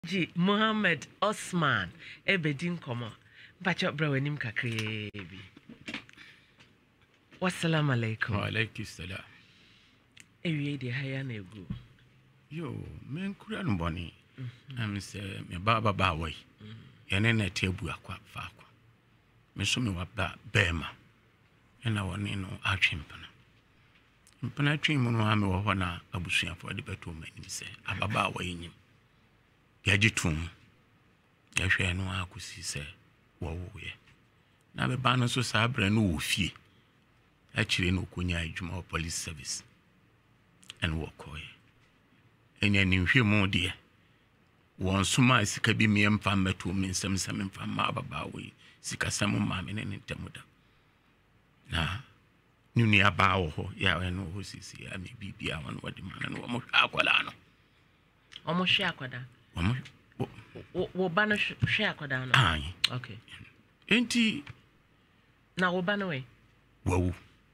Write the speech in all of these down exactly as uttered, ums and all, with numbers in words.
Ji Muhammad Osman ebedin komo bacho bra wanim kakre bi. Wassalamu alaikum. Wa alaikum salam. Ewie de haya na egu. Yo, men kura no boni. Am say me baba ba wai. Yene na tebu akwa fa akwa. Me so me waba bema. Ena woni no atwempana. Mpana twemu no ame wo na abusuafo de beto mani se ababa wai nyim. Yajitum. Yahwe no akusi se wo wo ye. Na be ba no so sabre no wo fie. Achire no konya adwuma police service. And walk away. And yan in human dear. One suma sika bi me mfam beto me nsam sam mfam ma baba we sika sam ma me ne ntemuda. Na nuni aba wo ho ya we no ho sisi ya me bibia won wodi man no mo hwa akwala no. Omo hwe akwada. Omo wo ba no hwe akwada no. Ai. Okay. Enti na wo ba no we. Wo.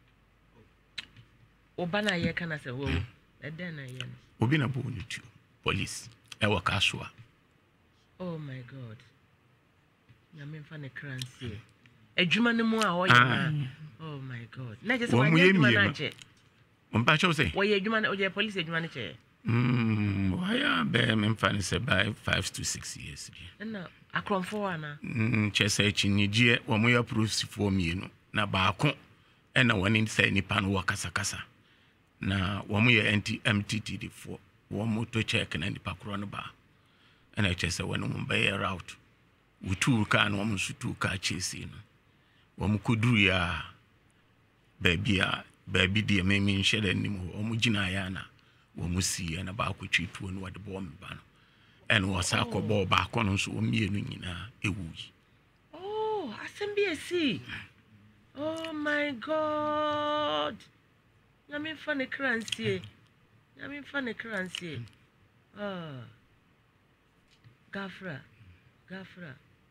Wo ba na ye kana se wo. Eden na ye no. Obi na bo ni tu police e wo kaswa. Oh my god. Na me fa ne kransie. Adwuma ne mu a ho ye na. Oh my god. Na je se wa ye adwuma na che. Mo ba cho se. Wo ye adwuma na o je police adwuma na che. Mm, why am be me fa ne se by five to six years bi. Na akromfo ana. Mm, che se chi ni je wo mo ya proofs for me no. Na ba ko e na woni se nipa no wakasa kasa. Na wamu ye anti M T T D four wamu to check na nipa kro no ba na chese wonu mu ba ye route wutu ka na wamu sutu ka chesi no wamu koduru ya babia babi de me me nhede nim ho wamu gina ya na wamu si na ba akotwi tuo no wode bo me ba no en wasa akobọ ba akọ no so omienu nyina ewuyi. Oh, asembi esi. Oh my god. Yami fane kransie. Yami fane kransie. Ah. Gafra. Gafra.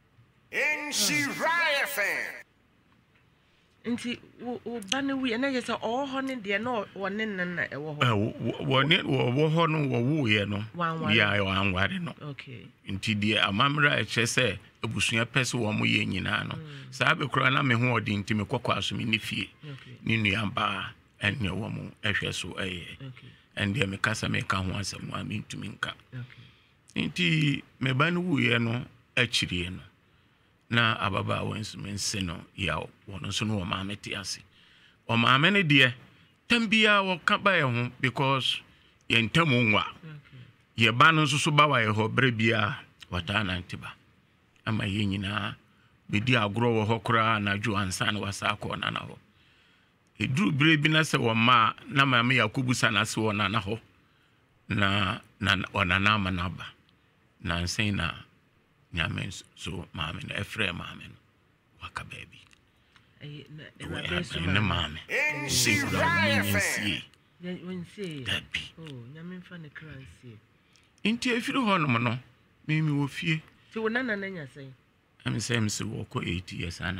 Nhyira fan. Nti wo bane wi na yesa o ho ne de na wone nan na e wo ho. Eh wone wo ho no wo wo ye no. Ya yo anware no. Okay. Nti de amamra e chese ebusua pese wo mo ye nyina no. Sa be kro na me ho odi nti me kokwa so me ne fie. Ni nuamba and your woman, so a and dear Mikasa make a once and one mean to minka. Indeed, me ban woo no, a chiriano. Na ababa wins men seno, yaw, one so no mamma tiasi. Or my many dear, Tambia will come by home because yen temunwa. Ye banon so bawa ho brebia, what an antiba. Am I yinina, be dear grow hokra na ju and san was a corner now. E drew brave na se wo ma na ma me yakubu sana se wo na na ho na na ona na ma na ba na nsen na nyame so ma me na efre ma me no waka baby Ai na na ma me si ko na si when say dabi oh nyame fa ne kransie inti efiri ho no no me mi wo fie ti wo na na na nya sei am say me se wo ko eight years ana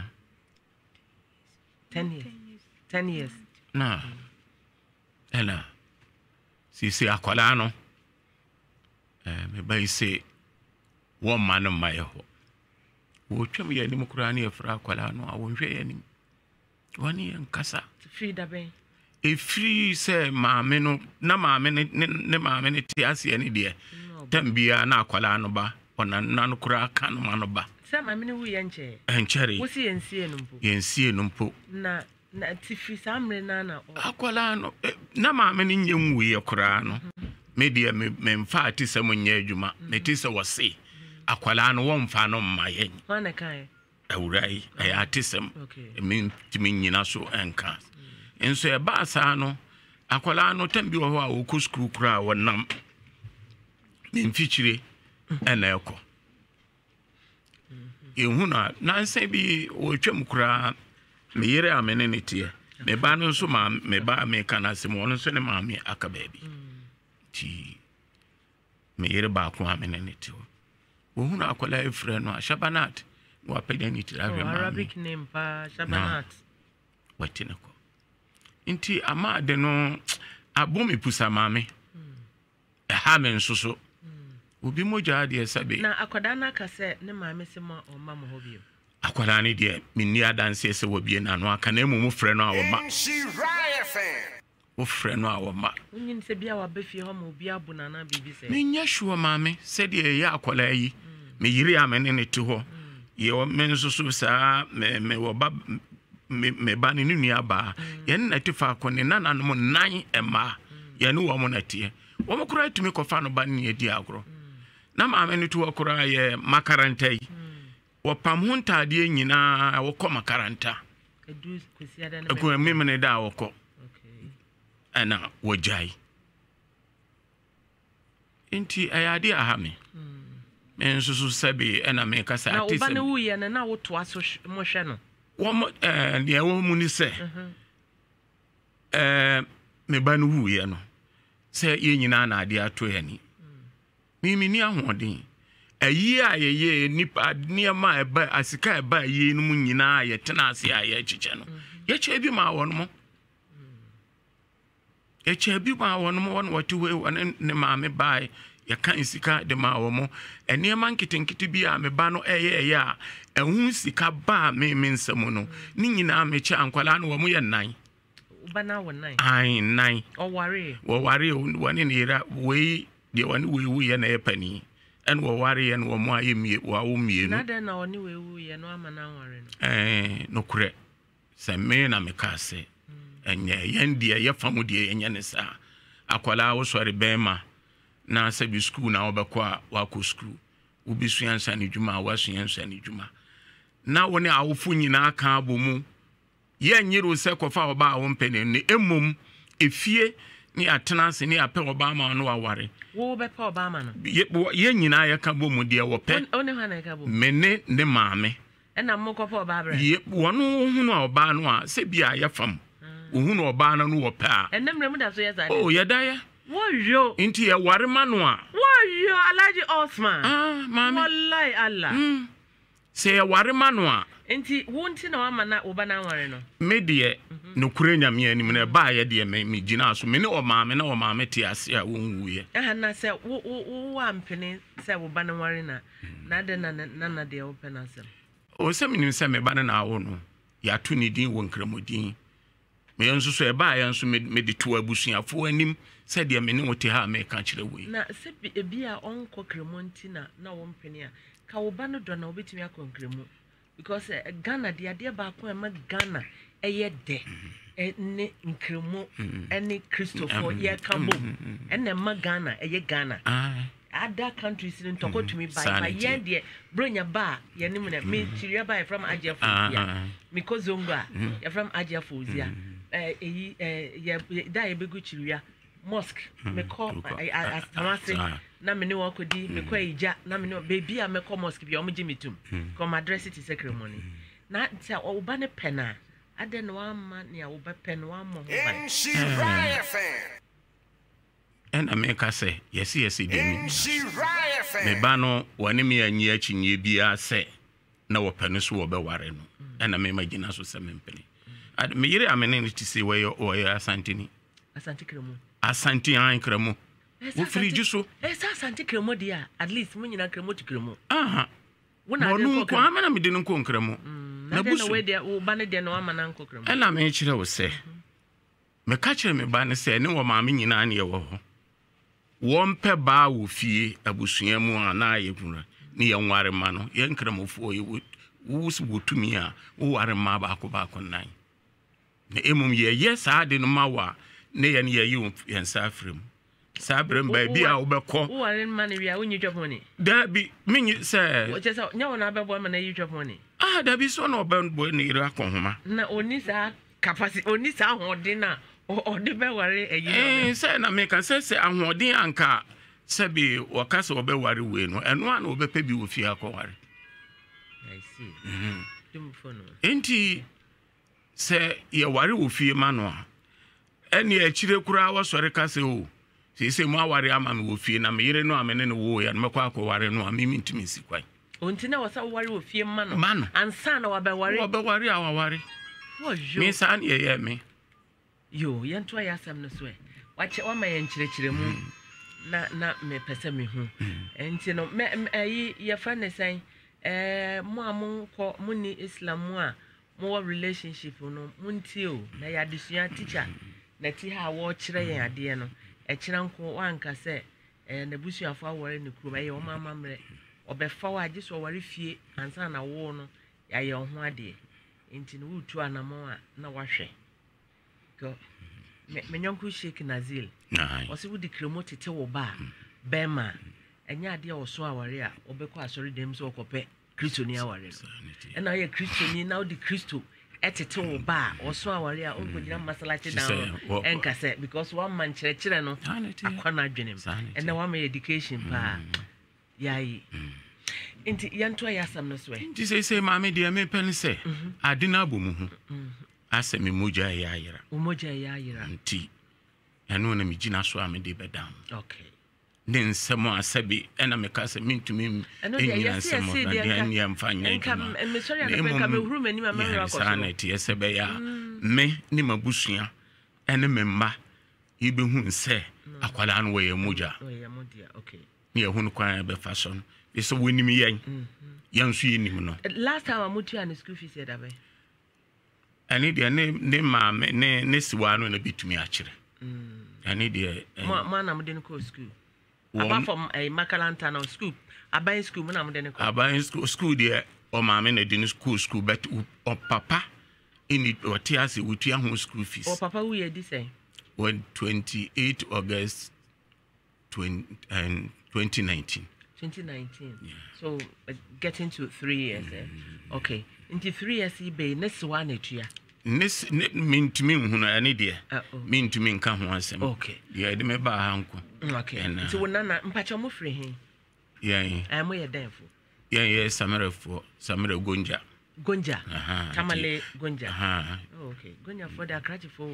ten years ten years. Na. Ela. Si si akwala no. Eh me bai se wo ma no ma ye ho. Wo twam ye ni mukura na efra akwala no a wo hwe ye ni. Woni en kasa. Free da ben. E free se maame no na maame ne ne maame ne ti ase ni de. Tambia na akwala no ba. Ona na no kura aka no ma no ba. Se maame ne wu ye nche. Enchere. Wo si yensie no mpo. Yensie no mpo. Na na tifi samre na na akwala no na ma me nye nwuye kora no me de me mfa atisem nya adwuma me tise wo se akwala no wo mfa no mma yen wana kai awurai ay atisem me timi nyina so enka enso e ba sa no akwala no tambi wo ho a wo kuskuru kura wonam me mfichire ena eko ehuna nanse bi wo twam kura me yere amene ne tie me ba no so ma me ba me kana se mo no so ne ma me aka baabi ti me yere ba ko amene ne tie wo hu na akola efre no shabanat wo apede ni tira hwe ma Arabic name pa shabanat watina ko inti ama de no abomi pusa ma me e ha me nso so obi moja de sabe na akwada na ka se ne maame se ma o ma mo ho bio akwada ne de minni adanse se wo bie na no aka na emu mu frɛ no a wo ma wo frɛ no a wo ma unyin se bia wa befie ho ma obi abu na na bibi se menya shuo maame se de ya akwala yi me yiri amene ne te ho ye o men so so sa me me wo ba me me ba ne nua ba ye na te fa ko ne nana no nan ema ye ne wo mo na tie wo mo kura tumi ko fa no ba ne edi agro na maame ne to kura ye makaranta yi wo pam ho ntade nyina wo kɔ makaranta edu kwesiada na ko me me ne da wo kɔ okay ana wo jai enti ayade aha me men so so sabe ana me kasa atise na obane wu ye na wo to aso mo hwe no wo mo eh ne wo mu ni se eh me ba no wu ye no se ye nyina na ade ato ye ni mi mi ni ahoden ayi a ye ye nipa niema eba asika eba ye no mu nyina ye tena ase a ye chiche no ye che bi ma won mo ye che bi ma won mo won watu we won ne ma me bai ya kan sika de ma wo mo eniema nkitenkite bi a me ba no eye eye a ehun sika ba me me nsam no ni nyina me che ankwala no wo mo ye nan ubana wo nan ai nan o ware wo ware woni Nhyira we de woni we wu ye na ye pani en wo ware ye no wo mo aye mie wo awo mie no na de na oni we wu ye no amana ware no eh no kure se me na me ka se enye ye ndie ye famu de ye nya ne sa akwala wo sori bema na sabi school na obekwa wako school ubi suyansa ni juma wa suyansa ni juma na woni awofu nyina aka abomu ye nyiro se kofa oba awo mpene ne emom efie ni atena se ni apɛ oba ma no aware wo be pa oba ma no ye nyina ya ka bomu de wo pɛ oni hana ka bomu mene ne maame ɛna mo kofa oba bra ye wono hunu oba no a se bia ya fam ohunu oba no no wo pɛ a ɛnemre mu da so yɛ za oh ye da ya woyo inti ye ware manu a woyo Alhaji Osman ah mami wallahi Allah mm se ye ware manu a inti wonti na wama na oba na ware no me de no kure nyame anim na ba ye de me me gina so me ne o maame na o maame te ase a wonwu ye eh na se wo wo ampene se oba na ware na na de na na na de open na se o se me nim se me ba na awo no ya to ni din wo nkramodin me yanso so e ba ya nso me de to abusuafo anim se de me ne wote ha me ka kire wo na se bi a onko kremonti na na wo mpene a ka wo ba no do na obetimi akonkremu because uh, Ghana de ade ba ko e ma Ghana eye de ne nkremu ene Christopher ye kambo ene ma Ghana eye Ghana other countries in tokotumi by by ye de bronya ba ye nim na me Nhyira ba from Agiafozia because zonga ye from Agiafozia eh eyi eh da ye begu Nhyira mosque me call astamase na me ne wakodi me kwa ija na me ne baby a me call mosque bi o mji mitum come address it ceremony na ntia o ba ne pena ade no amma ne o ba pen wa mo ho ba Nhyira F M en ameka se yes yes de mi Nhyira F M me ba no woni me anyi achinye bia se na wo pene so wo be ware no en na me magina so se me mpene ad me yire amene ne ti se we yo o ya asantini asante kremo asante an kremo wo free juso eh sa asante kremo dia at least mo nyina kremo ti kremo aha wona de ko kwa amena me de nko kremo na busu na we de wo ba ne de no amana nko kremo ela me kire wo se me ka kire me ba ne se ne wo maame nyina ne ye wo ho wo mpe ba wo fie abusua mu ana ye kunra ne ye nware ma no ye nkremofo ye wo su wotumi a wo ware ma ba ko ba ko nan ne emum ye ye sa de no ma wa ne ye ne ye yi yensa afrem sa brem ba bi a wo be ko wo ware ma ne wi a wonyi job money da bi menyi se wo che sa nya wona be boy ma na yi job money ah da bi so no be boy ne ira ko homa na oni sa capacity oni sa hodin na o de be ware eyi eh se na me kan se se ahoden anka se bi wakase wo be ware we no eno ana wo be pe bi wo fie akọ ware I see mhm dum phone enti se ye ware wo fie ma no eni e kire kura wo sori kase o se se mu aware ama me wo fie na me yire no amene no wo ya no mekwa akọ ware no ami mintimi sikwai onti na wasa ware wo fie ma no ma no ansa na wa be ware wo be ware a wa ware wo jo me sa na ye ye me yo yento ya sam no so e wache wa ma ye nkyire kyire mu na na me pese me hu enti no me ayi ye fa ne san eh mo amon ko mo ni Islam a mo relationship no munti o na ya desua teacher na ti ha wo kire yen ade no e kire nko wanka se eh na busuafo awore ne kuro ye o mama mre obefa wa age so ware fie ansa na wo no ya ye ho ade enti no wutu anamo a na wahwe go me nyonku Sheikh Nazil o se wudi kremo tete wo ba bema enya ade o so aware a obekọ asori dem so okope Kristo ni aware no na ye Kristo ni na odi Kristo etete wo ba o so aware a ogojira masalachi down enka se because one man chere chere no akwana adwenem and na one man education pa yayi inti yanto yasam no so e nti say say ma me de me pen se ade na abomu hu ase me moja ya ayira umoja ya ayira nti eno na me gina so a me de bedam okay ne nsemo asabi ena me ka se mintumi enyina nsemo na de anya mfanya eduma me sorry na ka me huru mani ma me ra ko so sanity esebe ya me ni mabusua ene me mma ibehu nse akwala no we moja oh ya modia okay ni ehunu kwan be fashion eso wonim yan yan so yenim no last time amutu an school fees e da be ani de ne ne ma me ne ne siwa no na bitumi a kire ani de ma ma na mo de ko school apart from a makalanta no school abai school mo na mo de ko abai school school de o ma me na de school school but o papa ini o tiase wutu ahun school fees o papa we dey say on twenty-eighth August twenty and twenty nineteen twenty nineteen yeah. So uh, getting to three years eh? Okay into three years be next one etua Nis mintumi hunu ani de mintumi nka ho asem okay ye de me ba ha nko okay nti wona na mpacho mo free hin ye eh mo ye denfo ye ye samarafo samara gonja gonja tamale gonja aha okay gonja for the akrachi for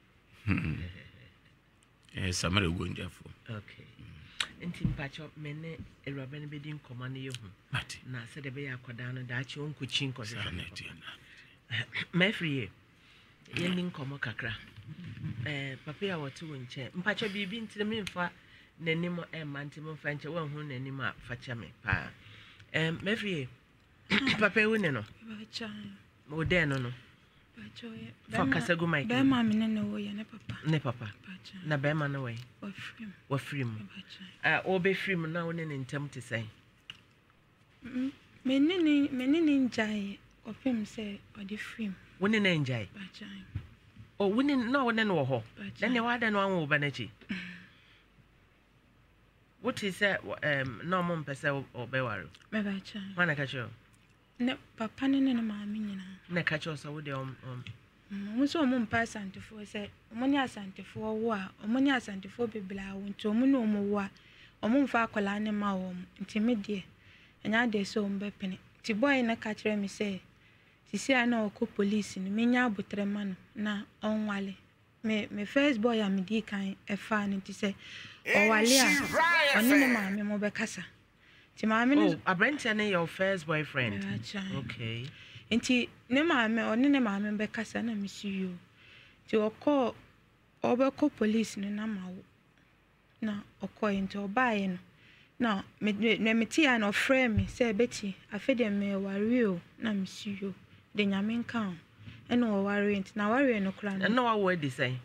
eh samara gonja for okay nti mpacho mene ewrabe ne bedi nkoma ne ye hu na se de be yakoda no da achi onko chi nko se my free ye nin nkoma kakra eh papa ya wotu nche mpacho bibi ntire me mfa nanim e manti me mfa nche wan hu nanim a facha me pa eh my free papa wo ne no bacha mo de no no bacha ye fa kasagu mike be ma me ne wo ye ne papa ne papa na be ma no we wa free wa free mu ah o be free mu na wo ne ntem te sai me ne ni me ne ni njai o pem se o di free wo ne na njai bacha o wo ne na wo ne no ho na ne wa da no anwo ba na chi what is that um no mom pese o be waro me bacha wana ka cho ne papa ne ne ma mi nyina na ka cho so wo de um mo so mo mpa asantefo se mo ni asantefo wo a mo ni asantefo bebla wo nti mo no mo wo a mo mfa akola ne ma wo nti me de enya de so mbe pene ti boy na ka kire mi se sisi ana okọ police ni menya abotre ma no na onwale me me first boy am di kan e fa ni ti se o wale a oni ne ma me mo be kasa ti ma me no abrante na your first boyfriend okay nti ne ma me oni ne ma me be kasa na mi si yo ti okọ obekọ police ni na ma wo na okọ nti obaye no na me me me ti an ofre me say beti afede me ware o na mi si yo de nyame nka e no ware nti na ware no kra na wa wo di say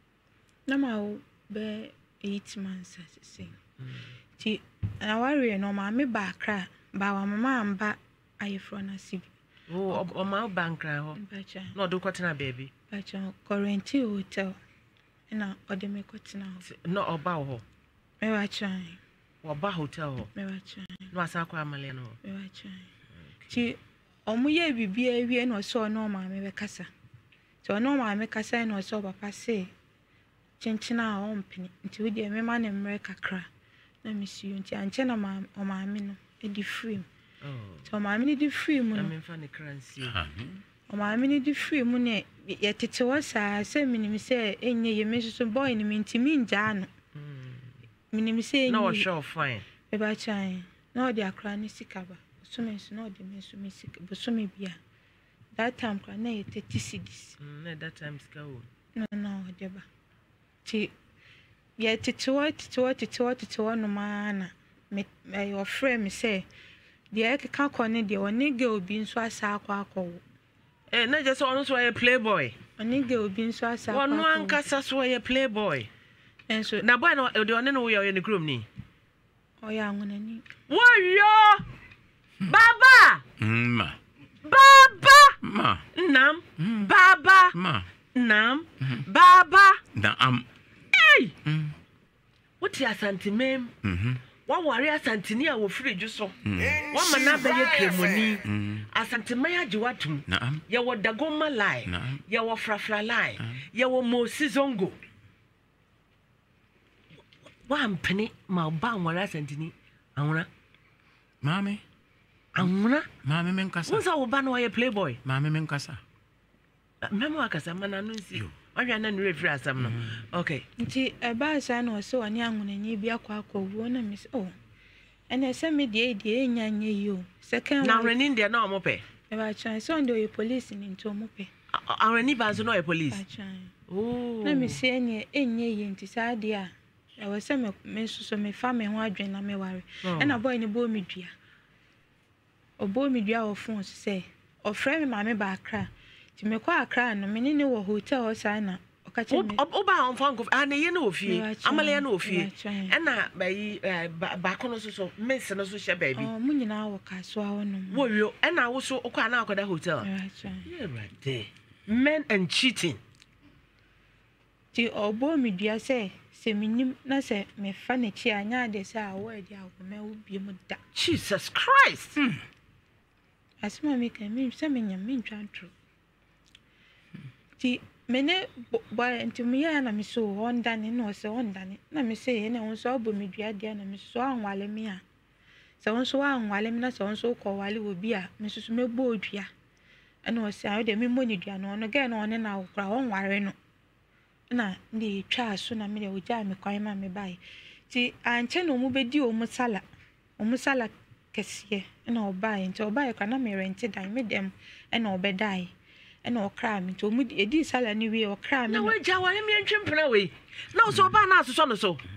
na ma wo be eight months say ti na ware no ma me ba kra ba wa mama amba ayefro na sibi o o ma bankra ho no do kwatena baby bacha quarantine hotel na ode me kwatena ho no oba ho me wa chan oba hotel ho me wa chan no asa kwa amale no me wa chan ti omu ye bibia ewie no so no ma me be kasa so no ma me kasa no so papa se chinchina a ompini nti we de me ma ne mre kakra na me si nti anche na ma o ma me no e di free oh so ma me di free mu no me fa ne currency o ma me di free mu ne ye tete wo sa se minim se enye ye me so boy ni me nti mi nja no minim se no show fine e ba chan no de akra ni sikaba so me so no de me so me sik bo so me bia that time kra na ye thirty cedis mm na that time ska wo no no de ba ti ye titiwo titiwo titiwo titiwo no mana me your friend me say the ekeka kone de oni ge obi nso asa akwa akwo eh na je so ono so ye playboy oni ge obi nso asa akwa ono ankasa so ye playboy enso na boy no de one no wo ye ne krom ni oya ngonani woyo baba ma baba ma nam baba ma nam baba na am hey mm what ya santimem mhm wa ware asantini a wo friju so wa mana ba ye kremoni asantimai age watum na'am ye wo dagoma lai na'am ye wo frafra lai ye wo mosi zongo wa ampene ma ba ware asantini anwura mami anwura mami men kasa wonsa wo ba no ye playboy mami men kasa memo akasa mana no nsi wadwa na no refri asam no okay nti eba sa na so oni angonani bi akwa akwa wo na mi oh ene se me die die enya nye yo second na reni ndia na omope e ba chan so ndo ye police ni nto omope areni ba so no ye police ba chan oh na mi se enye enye ye nti sa de a e wo se me me so me fa me ho adwen na me ware ena boy ni bo mi dua obo mi dua wo phone se o frɛ me ma me ba akra ti me kwa akra no me ni wo hotel o sa na o ka che me o ba on fanko ana ye na ofie amale na ofie ena ba yi ba kono so so miss no so hye baby oh mu nyina wo ka so a wono wo yo ena wo so o kwa na akoda hotel yeah right there men and cheating ti obo mi dua se se minim na se me fa na chi anya de se a wo e dia wo me wo bi mu da Jesus Christ hmm. asema me kan me se me nyam me ntwan tro ti mene boy ntumi ya na me so onda ne no se onda ne na me se ye na won so obo me dua dia na me so anwale me a se won so anwale me na se won so ko wale wo bi a me so so me bo dua ana o se a de me mo ni dua no no ge no ne na wo kra won ware no na ndi twa so na me de wo ja me kwan ma me bai ti anche no mu bedi o mu sala o mu sala kese na obai nti obai kwa na me rent dan me dem na obedai na okra me to mu edi sala ni wi okra me na we ja wale me ntwempena we na so ba na asoso no so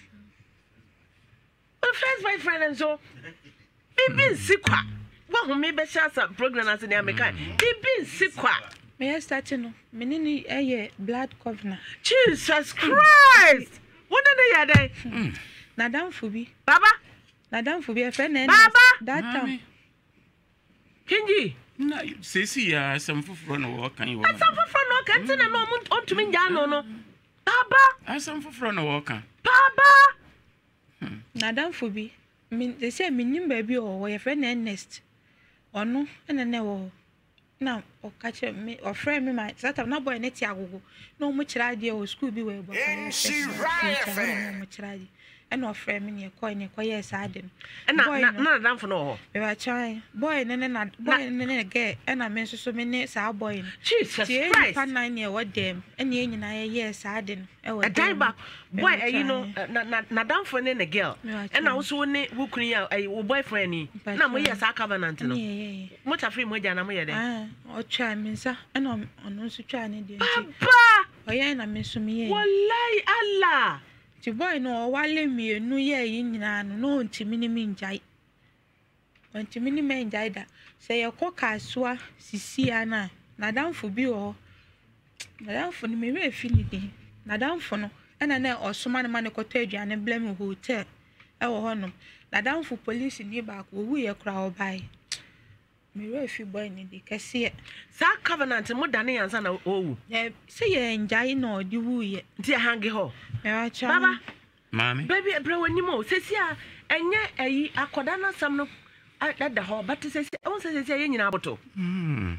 my first my friend and so bibi nsikwa wa ho me be shasa program as na me kai bibi nsikwa me start no me ni ni eye blood covenant Jesus Christ what did they yade na dan fubi baba na dan fubi e friend na that time kinji na sesi ya asam foforo no wo kan yo asam foforo no kan tina no on to me nja no no baba asam foforo no wo kan baba na dan fubi me they say me nim ba bi o wo ye friend na next ono ene ne wo na o ka che me o friend me my that na boy na ti agogo no mo kira de o school bi we bo Nhyira mo kira de ena o friend me ne ko ne ko yes aden na na na dan fo no ho be ba chan boy ne ne na boy ne ne ge ena me so so me ne sa boy Jesus Christ Christ pa nine ne wo dem ena ye nyina ye yes aden e wo dem ba boy you know na na na dan fo ne ne girl ena wo so ne wo kunu ya wo boyfriend ni na mo yes a covenant no mo ta free mo ja na mo ye den ah o twa me nsa ena ono so twa ne de nti ba o ye na me so me ye wallahi Allah ti boy no wale mienu ye yi nyina no no ntimi ni mi njai ntimi ni me njai da se ye ko kasua sisi ana na danfo bi o na danfo ni me we fi ni din na danfo no ena na osoma ne ma ne koto aduane blame hotel e wo hono na danfo police ni ba ko wu ye kra obai me we fi boy ni di kase sa covenant mo dane yansa na owu e se ye njai na odi wu ye nti hangi ho baba mami baby bra wani mo sesi a enye ayi akoda na sam no da ho but sesi on sesi ye nyina aboto hmm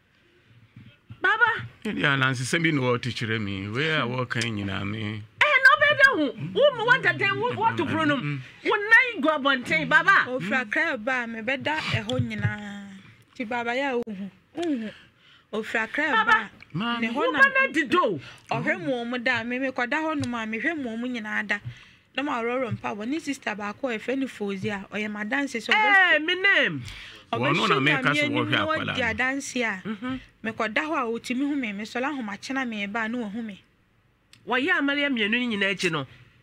baba ya nansi sembi no teacher mi we a wo kan nyina mi eh no be da hu wo mo wanta den wo to pronom wo nai go abonten baba o fra kra ba me be da e ho nyina ti baba ya ohu ohu o fra kra ba ne ho na dido ohwe mu mu da me me koda ho no ma me hwe mu mu nyina da na ma roro mpa bo ni sister ba ko e fe ni fozi a o ye ma dance so eh me name wono na me ka so wo hwe akwala dia dance a me koda ho a otimi hu me me so la ho ma chena me ba na wo hu me wo ya amare mienu ni nyina echi no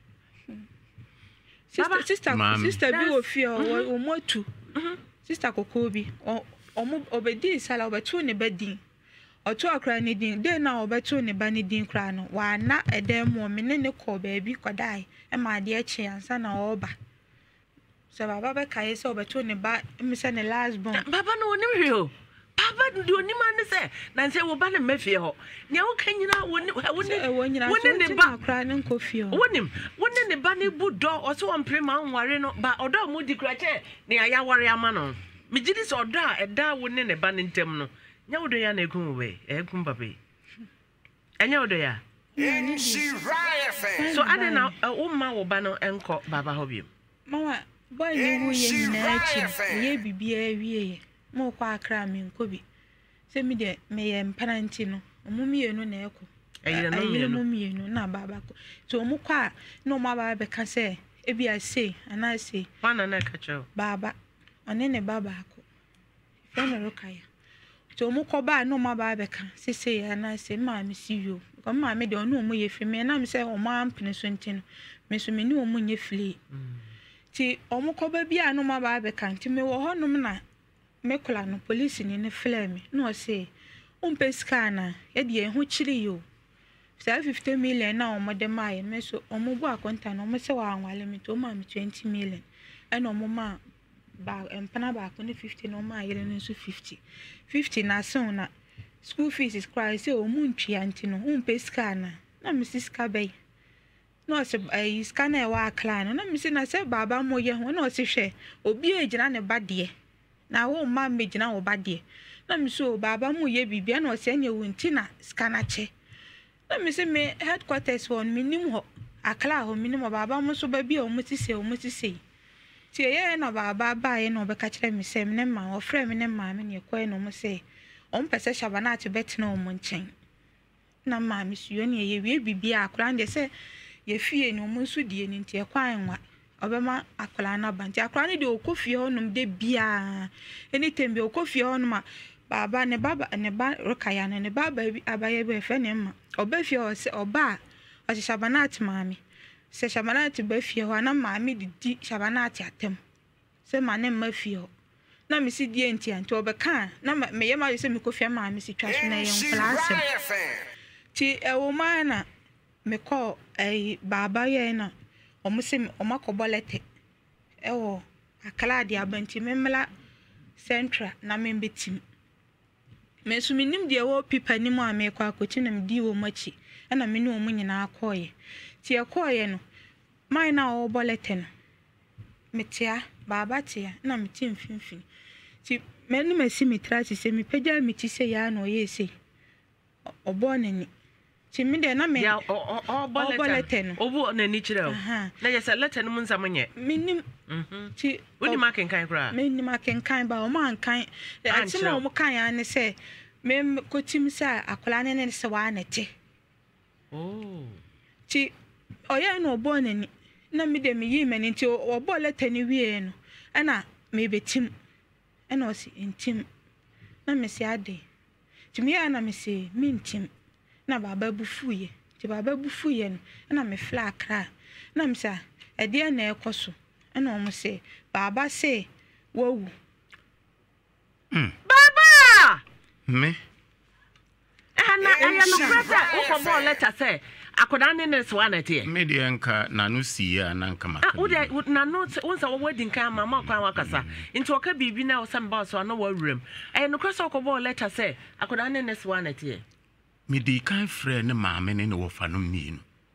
sister sister sister bi wo fie o mo tu sister kokko bi o omo obedi sala obetu ne badin oto akra ne din de na obetu ne ba ne din kra no wa na edem mo me ne ne ko ba bi kodai e ma de achi ansa na oba so baba be kai se obetu ne ba mi se ne last born baba no onim hwe o baba do onim an se na se wo ba ne mafie ho ne wo kanyina woni woni woni ne ba akra ne ko fie ho wonim woni ne ba ne bu do o se won prema nware no ba odo mo di kra che ne aya ware ama no me gidi so odo a eda woni ne ba ne ntem no nya wodo ya na egum we egum papa enya wodo ya so ade na wo ma wo ba no enko baba ho biem mama boy ni wu ye na achi ye bibia wie mo kwa akra me nkobi se mi de me ye mpananti no omo mienu na eko ayire no mienu na baba ko so omo kwa no ma baba be ka se e bia se ana se wana na ka cho baba one ne baba ko fe me rokaya so omo ko ba no ma baba be ka se se ana se ma me si yo ko ma me de ono omo ye fi me na me se omo ampene so ntino me so me ni omo nye fili ti omo ko ba bia no ma baba be ka nti me wo honom na mekula no police ni ne flame no say um peskana e de ho chiri yo fifty million na o mode mai me so omo bu akonta no mo se wa anwale me to ma me twenty million e no mo ma ba empana ba ko ne fifty no ma yere no so fifty fifty na so na school fees is cry say o mu ntwia nti no um peskana na me siska bay no se ai skana e wa clan na me se na se baba mo ye ho na o se hwe obi ejina ne ba de na wo ma megina wo ba de na mi so baba mu ye bibia na o se anya wonti na skana che na mi se me headquarters won minim ho akla ho minim baba mu so ba bia o mu ti se o mu ti se ti ye na baba ba ye na o be ka kire mi se me ne ma o frɛ me ne ma me ne kwai no mu se o mpese shabana ati betina o mu nchen na ma mi su yo ne ye wie bibia akla nde se ye fie no mu nsu die ni nti e kwan nwa obema akola na banti akola ne de okofie honum de bia anytime be okofie honum baba ne baba ne ba rokaya ne baba abaye be fe ne ma obafie o se oba o se shabanat maami se shabanat ba fie ho na maami di shabanat atem se ma ne ma fie ho na mi si die enti anti obeka na me ye ma se mi kofie maami si twa so na ye nklase ti e wo ma na me ko ai baba ye na omo se omo akobolete ewo akala de abanti memla central na membetim me so minim de wo pipa ni mu amekwa akochi na mdi wo machi na me ne omo nyina akoye ti akoye no mai na wo bolete no metia baba tia na metim finfin ti me no masi mitrasi se mi pagya mi ti se ya na oye se obonani ti mi de na me ya o bulletin obu na ni kire o na ya se letter no munza monye minim mhm ti wodi makin kan kra minim makin kan ba o man kan ati ma o mo kan ya ne se me ko tim sa akola ne ne se wa na te oh ti oya na obo na ni na mi de mi yi mani ti o bulletin ni wie no na me betim na o si intim na me se ade ti mi ya na me se mintim na baba bufuye ti baba bufuye no na me fla akra na me sa e de na ekoso na o mo se baba se wowu mm baba me ana aya no prata o ko bo letter say akoda ne ne so na tie me de nka nanu siya na nka maka ah wo de nanu wonsa wo wedding kan mama kwan wakasa nti oka bibi na o sam ba so na wo awrem aya no krasa o ko bo letter say akoda ne ne so na tie me di kan frɛ ne maame ne ne wofa no mienu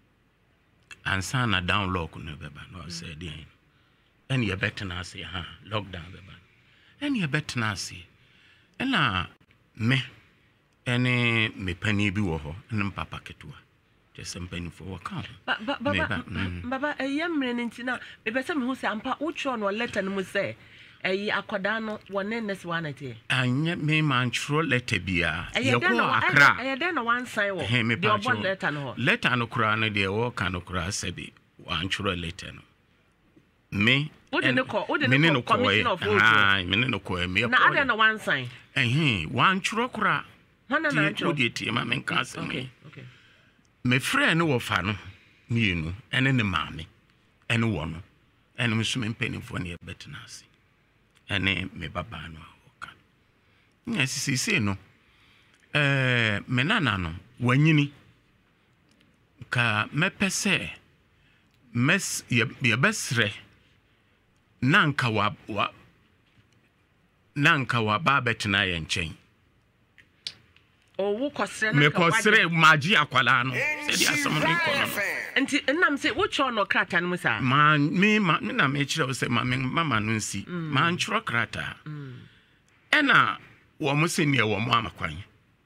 ansa na downlock no beba no say den en ye betena ase ha lockdown beba en ye betena ase ena me ene me pani bi wo ho ne papa ketua justmpani for work out baba baba baba eyemre ne ntina me pese me hu se ampa wo tro no letter no mu se eyi akoda no wone nes wanete anya me man tro letter bia ye ko akra eye den no wan sign wo de obon letter no letter no kura no de wo kan no kura sebi wan tro letter no me wodi ne ko wodi ne ko commission of vote ah me ne no ko me na ade no wan sign eh wan tro kura hana na tro wodi tie ma men kan se okay okay me frɛ ne wo fa no mienu ene ne maame ene wo no ɛne me so me mpanimfoɔ ne yɛbɛtena ase ɛne me babaa no a wɔka nya sisisi no eh me nana no wanyini ka mepɛ sɛ mes yɛbɛsrɛ nanka wa wa nanka wa ba bɛtena yɛ nkyɛn o wo kɔsrɛ me kɔsrɛ magi akwala no sɛ di asɛm no nkɔ no nti nnam sɛ wo kyerɛ no krata no mu sa ma me ma me na me kyerɛ sɛ ma me mama no nsi ma nkyerɛ krata ɛna wo mo sɛ ne wo mo amakwan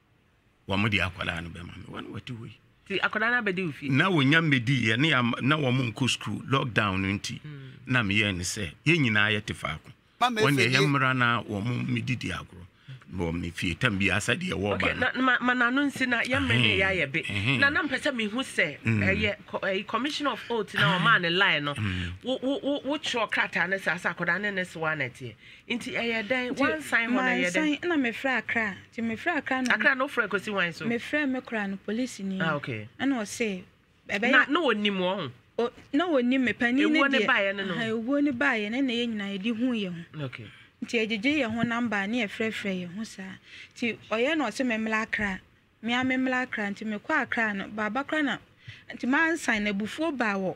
wo mo di akwala no bɛma me wɔn wati hoyi ti akwala na bɛdi ofi na wonya medi ye na na wo mo nko school lockdown no nti na me ye ne sɛ ye nyinaa yɛ te faako wɔn ye yɛmra na wo mo medidi agro no me fie tam bi asa de wo ba na mana no nsi na yɛmre ne ya yɛ be na na mpɛ sɛ me hu sɛ ɛyɛ commission of oath na o man ne line no wo wo wo kyerɛ krata ne sɛ asa akwala ne ne so wa na tie nti ɛyɛ dan one sign ho na yɛ dan na me fra akra ti me fra akra na akra no fra kosi wan so me fra me kra no police ni ah okay ɛna o say ɛbɛ na no onim wo ho na onim me pani ne de ewo ne bae ne no ewo ne bae ne na yɛ nyina yɛ di hu yɛ ho okay nti ejeje yɛ ho number ne yɛ frɛfrɛ yɛ ho saa nti ɔyɛ na ɔse memla akra me a memla akra nti me kɔ akra no baba kra na nti man sign na bufuo ba wɔ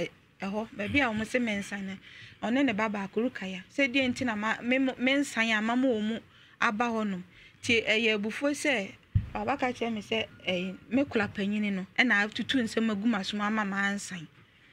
ɛhɔ baabi a wɔn se men sign na ɔne ne baba akorukaya sɛ die nti na men sign ama mo mu aba hɔ no nti ɛyɛ bufuo sɛ baba ka kyerɛ me sɛ ɛyɛ me kula panyini no ɛna atutu nsɛm aguma so ama man sign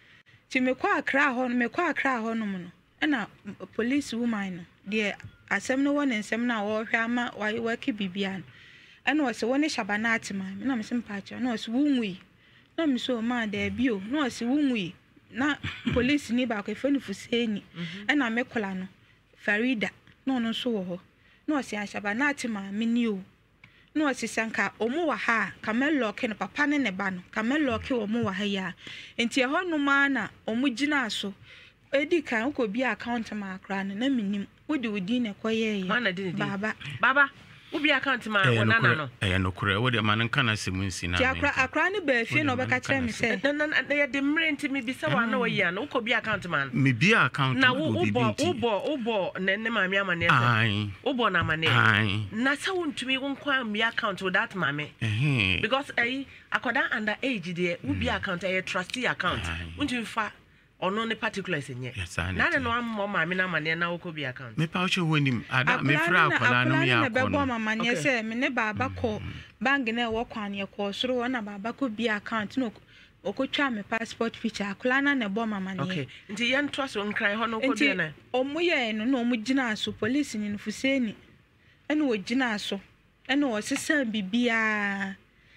nti me kɔ akra hɔ no me kɔ akra hɔ no mo no ɛna police woman no de asɛm no wɔ ne nsɛm na wɔhwɛ ama wɔke bibia no ɛna ɔsɛ wɔne shabana atema me na me simpa kyerɛ na ɔsɛ wunwi na me so ma da bio na ɔsɛ wunwi na police ni ba ko fani fuseni ɛna me kola no Farida na ɔno so wɔ hɔ na ɔsɛ shabana atema me ni o na ɔsɛ sanka ɔmo wɔ ha kamellock no papa ne ne ba no kamellock ɔmo wɔ ha ya enti ɛhɔ no ma na ɔmo gyina so edi kan ko bi account ma akra no na minim wodi wodi na koye ye baba baba ubi account ma wona na no eh no kure wodi ma nka na semu nsi na ti akra akra ne ba fie na obeka kire me se na na ye de mrenti me bi se wa na wo ye na ko bi account ma me bi account na wo bo wo bo wo bo ne ne ma me amane se wo bo na amane na se wo ntumi wo nkwa me account with that mame because eh akoda under age de ubi account eh trustee account ntumi fa ono ne particulars enye na na no ammo ma me na mane na wo bi account me pa uche wonim ada me fra akola no me ya ko no mama ne se me ne baba ko bank na wo kwan ye ko soro na baba ko bi account no okotwa me passport picture akola na ne bo mama ne okay nti ye ntwa so nkran ho no ko bi na omo ye no no omo gina so police ni nfuseni ene wo gina so ene wo sesan bibia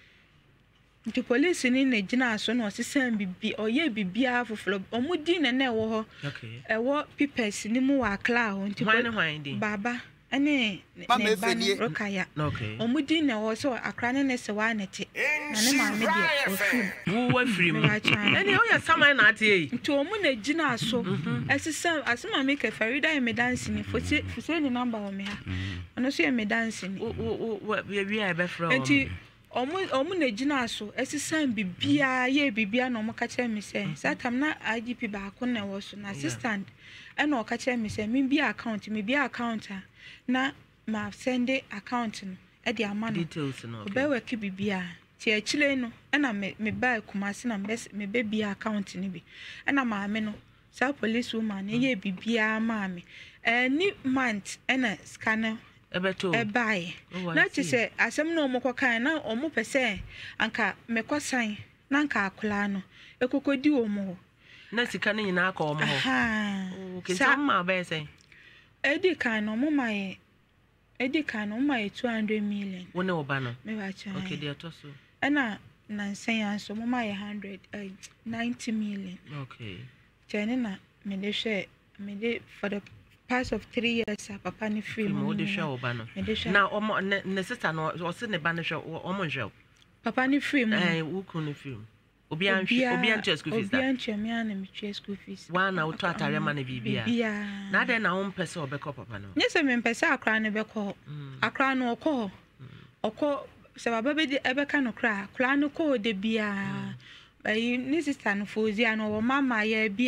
nti police ni na gina so na osesan bibi oye bibia foforo omudi na na ewo ho okay ewo papers ni mu wa kla ho nti baba ene ne ba no rokaya okay omudi na wo so akra ne ne se wa nete na ne ma me de ofu wo wa firi mu ene o ya saman na ate yi nti omu na gina so esesan asema me ke Farida e me dance ni fosi fosi ni number wo me ha ono so e me dance ni wo wo we we e be fra nti omu omu na gina so esisan bibia ye bibia na omu ka kire me se satam na I G P ba ko na wo so na assistant e na o ka kire me se me bi account me bi account na ma send account no e di ama no details no okay obe weki bibia ti a chile no e na me me ba kumase na me be bi account ni bi e na ma me no sa police woman e ye bibia ma me any month e na scanner ebeto ebae na ti se asem na omoko kan na omo pese anka mekosan na anka akola no ekokodi omo na sika ne nyina aka omo ho okay so ma ba ese edi kan no mo mai edi kan no mai two hundred million wona oba no me ba cha okay dey to so ana na nsen ya so mo mai one hundred ninety million okay chene na me de hwe me de for the past of three years papa ni free mo de hwe oba no na omo ne sister no o se ne ba ne hwe omo hwe papa ni free mo eh wo ku ni free obi an obi an chess school fees obi an che me an me chess school fees wa na wo to atare ma na bibia na de na wo mpese obekọ papa no nye se me mpese akra ne bekọ akra no okọ okọ se baba be de ebeka no kra kra no ko de bia ayi ni sister no fozi an wo mama ya bia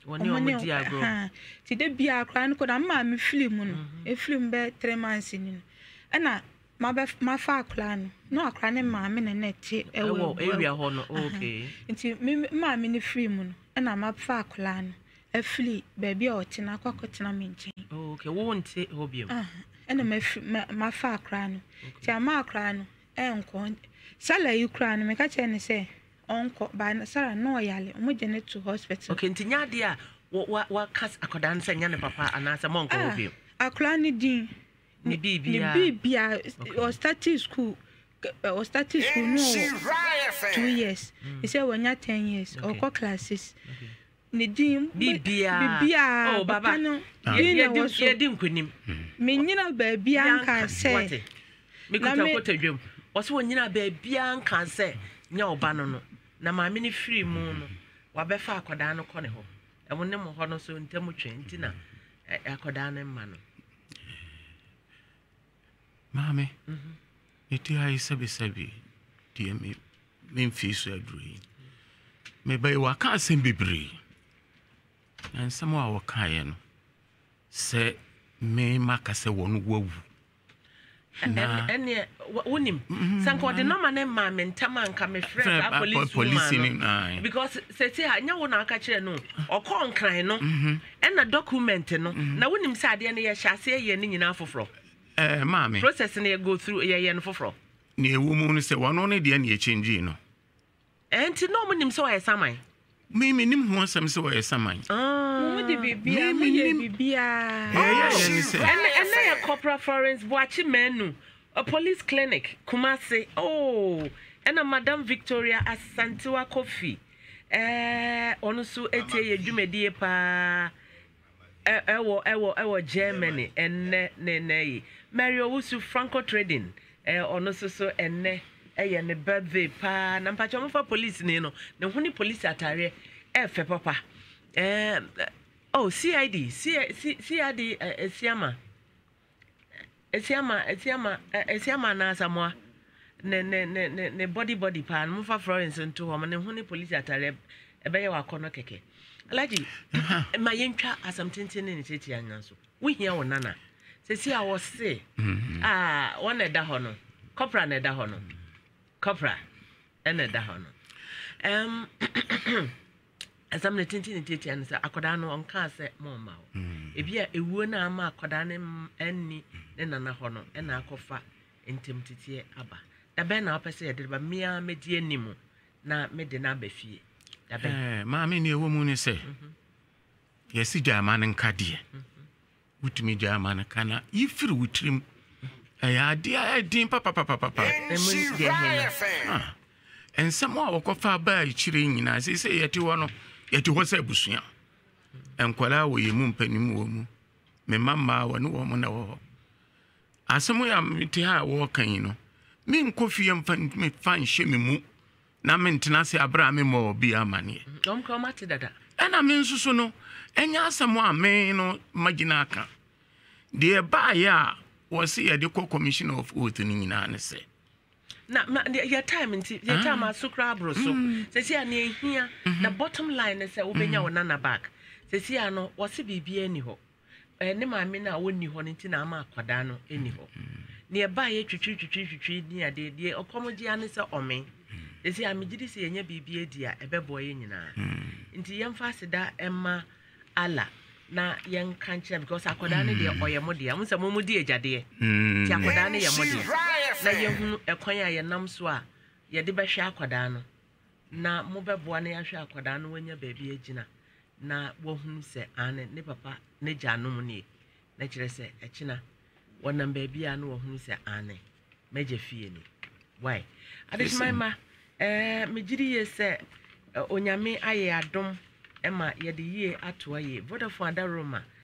Woni o mudi agro. Ha. Ti de bia akra no ko na ma me film no. E film be three months ni no. E na ma be ma fa akra no. No akra ne ma me ne net e wo area ho no. Okay. Nti me ma me ne film no. E na ma fa akra no. E fli baby o tina kwakotena me nchen. Okay, wo nte hobium. Ah. E na ma ma fa akra no. Ti ama akra no. E nko sala yukra no me ka che ne se onko ba sara no yale omo gene to hospital. Okay, ntinya de a wa wa kas akoda nsa nya ne papa anasa monko hobium. Akra ni din ni bibia ni bibia o start school o start school no two years. He say when you ten years or co classes. Ni din bibia bibia oh baba no ye ye din kunim. Me nyina ba bia nka se me kuta kotadwam. O se wonyina ba bia nka se nya oba no no. Na maame ni free mu no wa befa akoda no kɔ ne ho e mo ne mo hɔ no so ntemu twe ntina akoda no mma no maame mhm eti ai sabi sabi die me me mfi so aduri me bai wa ka asem bebre na nsɛm a wo kae no sɛ me maka sɛ wɔn wawu na ene wonim sanko de no ma ne ma me ntama nka me frɛ ka police woman because say say anya wo na aka kire no okɔ nkran no ɛna document no na wonim sɛ ade ne yɛ hyase yɛ ne nyina foforo eh maame process ne go through yɛ yɛ no foforo ne ewu mu no sɛ wɔno ne de ne yɛ change no enti no monim sɛ wɔyɛ saman me me nim ho asɛm sɛ wɔyɛ saman ah mo de bibia mo yɛ bibia eh yɛ ne sɛ ene ene yɛ corporal Florence Boachi menu a police clinic Kumasi oh ena Madam Victoria Asantewa Kofi eh ono so etie ye dwumadie pa eh ewo ewo ewo Germany enne ne ne Mary Owusu Franco Trading eh ono so so enne eye ne birthday pa na mpacho mo fa police ni no ne ho ni police atare e fe papa eh oh C I D C I D esiama esiama esiama esiama na asamoa ne ne ne ne body body pa mo fa Florence nto ho ne ho ni police atare e be ye wa kono keke alaji ma yentwa asamtenten ne tete anya so wo hia wo nana se si a wo se ah wona da ho no corpora na da ho no corpora ene da ho no em asam ne tenten ne tete anya se akoda no onka se mo ma wo e bia ewuo na ama akoda ne enni ne nana ho no e na akofa entem tete aba da be na opese ye de ba mia medie nimu na mede na ba fie da be eh maame ne ewo mu ne se yesi jama ne nkade wutumi jama ne kana yifiri wutrim eh ade a din papa papa papa emu de hena ensamo a wokofa ba ikire nyina se se yete wo no yete ho se busua enkwala wo yemu mpanim wo mu me mama wo ne wo mu na wo asemo ya mete ha wo kan no me nkofie mfa me fan hye me mu na me ntena se abra me mo bi amane dom ko mate dada ana me nsusu no enya asemo a me no magina aka de ba ya wo se ye de commission of oath ni nyina ne se na your time nti your time asukra abro so se si ana ehia na bottom line se wo benya wo nana back se si ano wo se bibia ni ho eh ne maame na woni ho nti na ama akwada no eni ho ne ba ye twitwi twitwi twitwi ni ade de okomoji ane se ome esi amigidi se yenya bibia dia ebebo ye nyina nti yemfa seda emma ala na yen kanche because akwada ne de oyemo de am se momu de agade ti akwada ne yemo de na yehunu ekwan a ye nam so a ye de behwe akwada no na mo bebo na yahwe akwada no wanya baabi agina na wohunu se ane ne papa ne janom ne na kire se ekina wonam baabi a no wohunu se ane meje fie ni why adesmai ma eh megiri ye se onyame aye adom ema ye de yie atoa ye Vodafone adaroma